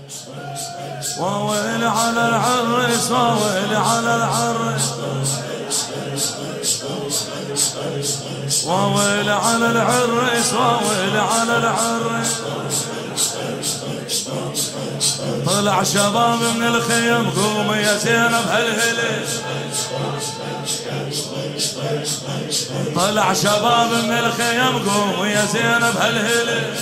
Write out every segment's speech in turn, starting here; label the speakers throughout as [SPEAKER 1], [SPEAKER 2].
[SPEAKER 1] وويل على العرس وويل على العرس وويل على العرس وويل على العرس. طلع شباب من الخيم قوم يا زينب هالهلل. طلع شباب من الخيم قوم يا زينب هالهلل.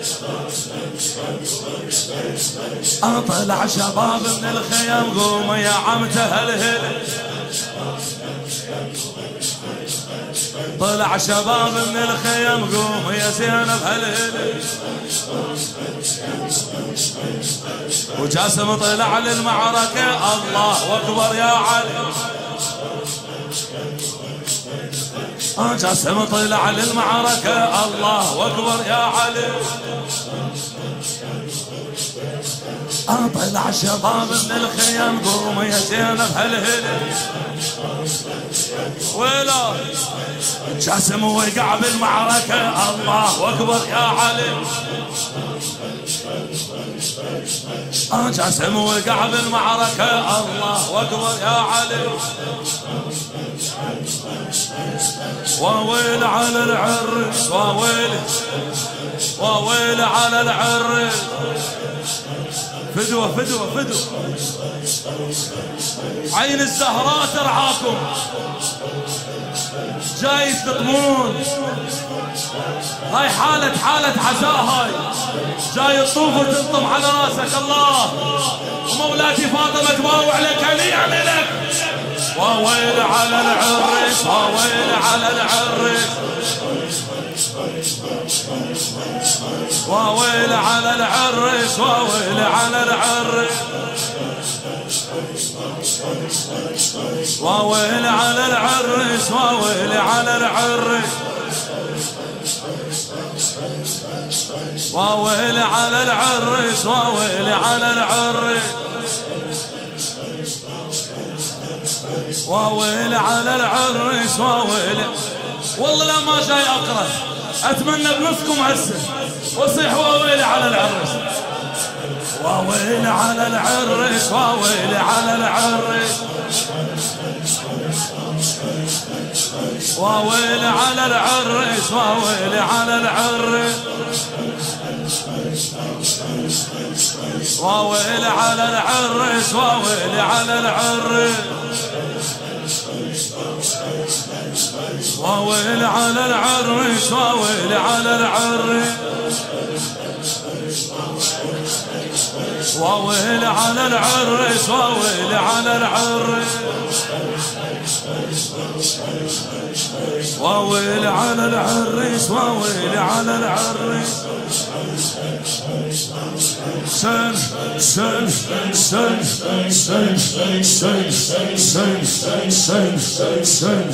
[SPEAKER 1] طلع شباب من الخيم قوم يا عمته هالهلل. طلع شباب من الخيم قوم يا زينب هالهلل. وجاسم طلع للمعركة الله أكبر يا علي. جاسم طلع للمعركة الله أكبر يا علي. طلع شباب من الخيم قوم يا زينب هالهلل. ويلا جاسم وقع بالمعركة الله أكبر يا علي. جاسم وقع بالمعركة الله أكبر يا علي. وويل على العرس وويل على العرس. فدوة فدوة فدوة عين الزهراء ترعاكم. جاي تطمون هاي حالة عزاء. هاي جاي تطوف وتنطم على راسك الله. ومولاتي فاطمة تباوع لك هنيئا لك. وويل على العرس وويل على العرس وويل على العرس وويل على العرس وويل على العرس وويل على العرس وويل على العرس وويل على العرس وويل على العرس وويل. والله لا ما جاي اقرا، اتمنى بنصكم هسه وصيح وويل على العرس وويل على العرس وويل على العرس وويل على العرس وويل على العرس وويل على العرس وويل على العرس وويل على العرس وويل على العرس وويل على العرس وويل على العرس وويل على العرس وويل على العرس. سن سن سن سن سن سن سن سن سن سن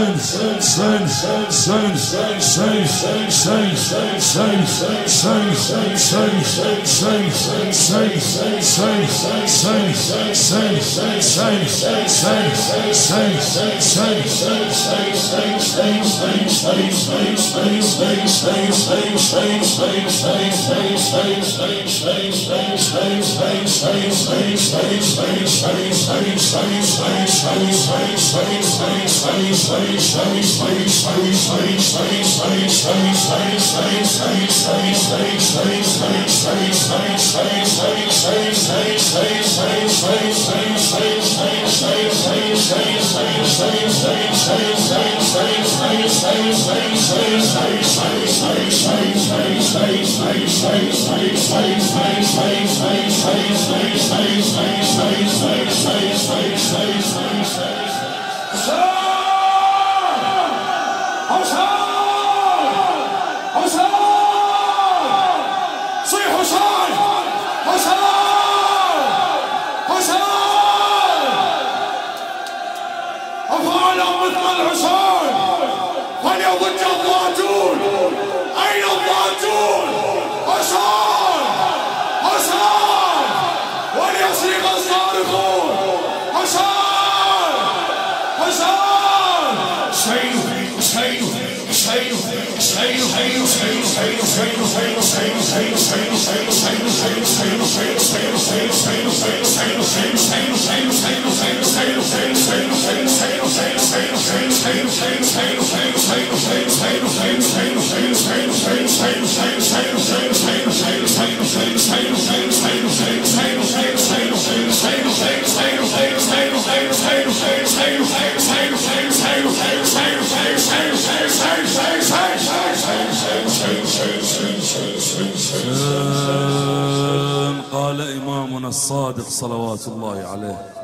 [SPEAKER 1] سن قال إمامنا الصادق صلوات الله عليه: